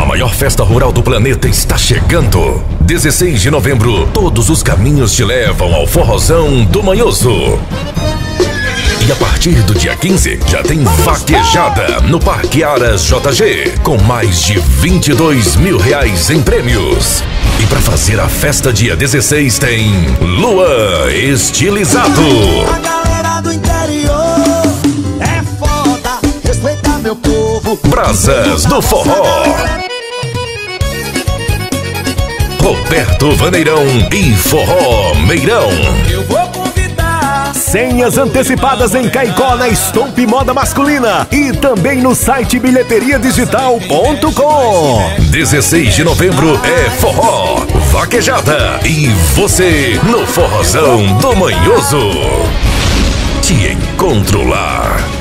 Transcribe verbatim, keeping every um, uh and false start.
maior festa rural do planeta está chegando. dezesseis de novembro, todos os caminhos te levam ao Forrozão do Manhoso. E a partir do dia quinze, já tem vaquejada no Parque Aras J G, com mais de vinte e dois mil reais em prêmios. E para fazer a festa dia dezesseis tem Luan Estilizado. A galera do interior é foda, respeita meu povo. Brasas do Forró. Roberto Vaneirão e Forró Meirão. Eu vou convidar. Senhas antecipadas em Caicó na Stomp Moda Masculina e também no site bilheteria digital ponto com. dezesseis de novembro é forró, vaquejada e você no Forrozão do Manhoso. Te encontro lá.